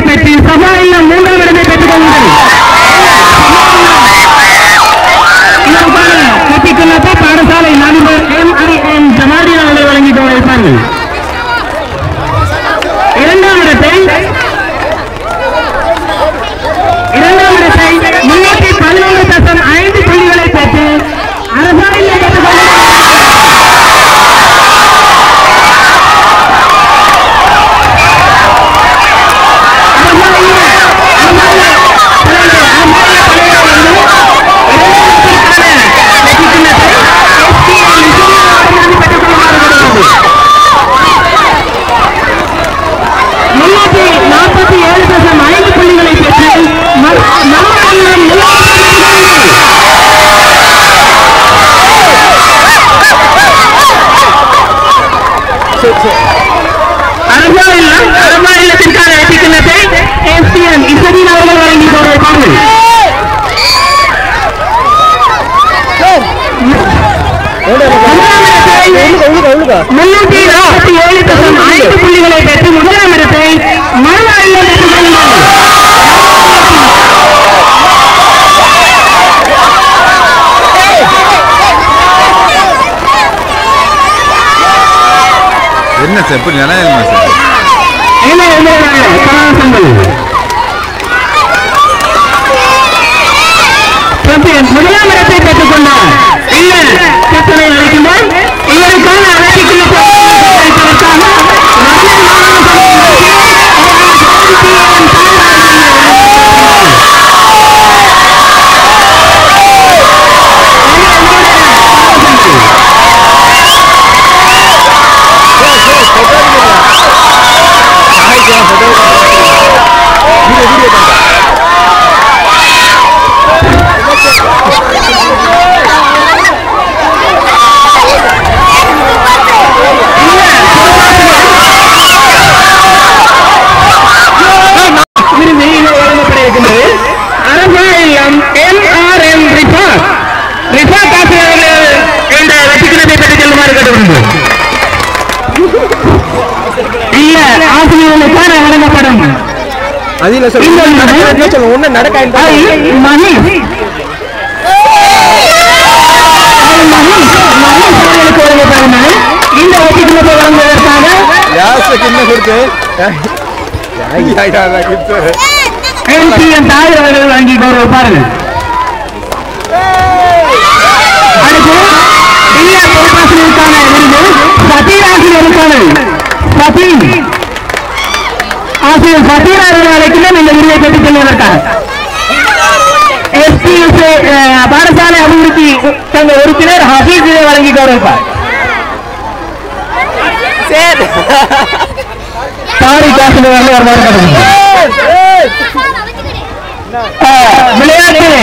பெற்று சபாயில் 3ஆம் இடத்தை பெற்றுக் கொண்டது. இதற்கான பாடசாலை நண்பர் M.I.N. ஜமாடி அவர்களை வழங்கிக் கொண்டிருப்பார்கள். 2ஆம் இடத்தை 311.5 புள்ளிகளை பெற்று அரசாணையில் பெற்றுக் கொண்டார். அரசாங்கத்திற்கான வெற்றிக்கிண்ணத்தை STM இசதீன் அவர்கள் வழங்கி கொண்டிருப்பார்கள். 347.5 புள்ளிகளை பெற்று 1ஆம் இடத்தை மறுவாயில் பெற்றுக் கொண்டார். என்ன சார் எப்படி என்ன சார் என்ன கலாசங்கள் முதலாம் இடத்தை பெற்றுக் கொண்டார். இல்ல கட்டளை அளிக்கின்றார். இவருக்கான ஆசிரியர்களுக்கான வழங்கப்படும். அதில் ஒன்னு நடக்க இந்த வெற்றிக்கிழமை வழங்குவதற்காக தாய் அவர்கள் வழங்கி கௌரவிப்பார்கள். அடுத்து இல்ல பொறுப்பாசிரியருக்கான விருது சதீர் ஆசிரியருக்கான ஆசிரியர் சதீர் அவர்கள் அழைக்கின்ற இந்த விருதை பெற்றுக் கொள்வதற்காக பாடசாலை அபிவிருத்தி சங்க உறுப்பினர் ஹபீஸ் இதை வழங்கி கௌரவிப்பார். விளையாட்டு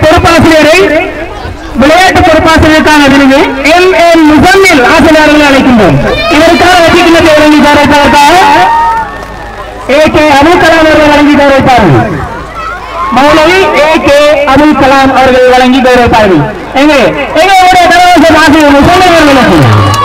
பொறுப்பாசிரியருக்கான விருது M.N. முசம்மில் ஆசிரியர்கள் அழைக்கின்றோம். இதற்கான வெற்றிக்கிண்ணத்தை வழங்கி கௌரவிப்பதற்காக A.K. அபுல் கலாம் அவர்கள் வழங்கி கௌரவிப்பார்கள். மௌலவி A.K. அபுல் கலாம் அவர்கள் வழங்கி கௌரவிப்பார்கள். எங்களுடைய தலைவர் ஆசிரியர் முசம்மில் அவர்களுக்கு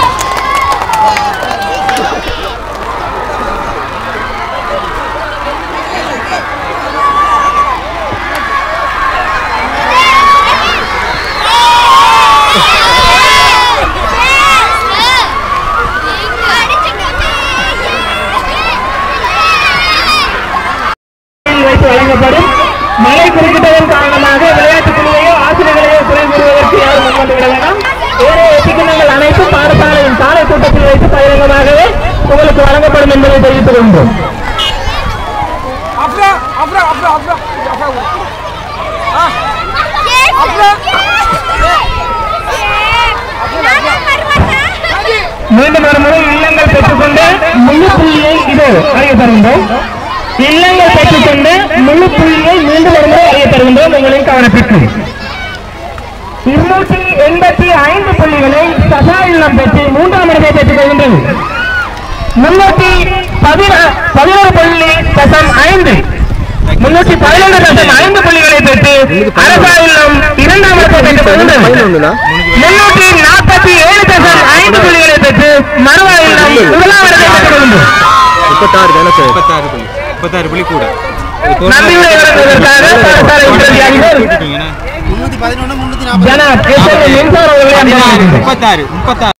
வழங்கப்படும். மழை குறிப்பிட்டதன் காரணமாக விளையாட்டுக் குழுவையோ ஆசிரியர்களையோ குறை கூறுவதற்கு யாரும் முன்வந்து விட வேண்டாம். ஏனைய வெற்றிக்கிண்ணங்கள் அனைத்தும் பாடசாலையின் சாலை கூட்டத்தில் வைத்து பகிரங்கமாகவே உங்களுக்கு வழங்கப்படும் என்பதை தெரிவித்துக் கொண்டோம். மீண்டும் ஒரு முறை இல்லங்கள் பெற்றுக்கொண்டு முழு புள்ளியை இது அறிய தருகின்றோம். இல்லங்கள் பெற்றுக்கொண்டு முழு புள்ளியை மீண்டும் ஒரு முறை அறிய தருகின்றோம். உங்களின் கவனத்திற்கு 285 புள்ளிகளை சபா இல்லம் பெற்று 3ஆம் இடத்தை பெற்றுக் கொள்கின்றது. 311.5 புள்ளிகளை பெற்று அரசா இல்லம் 2ஆம் இடத்தை பெற்றுக் கொள்கின்றது. 347.5 புள்ளிகளை பெற்று மறுவா இல்லம் 1ஆம் இடத்தை பெற்றுக் கொள்கின்றது. 36 36 புள்ளி கூட. நன்றியுரை வழங்குவதற்காக பாடசாலை உதவியாளர்கள் ஜனாப் எஸ்.எல். மின்சார அவர்களை அன்பளிக்கின்றோம். 36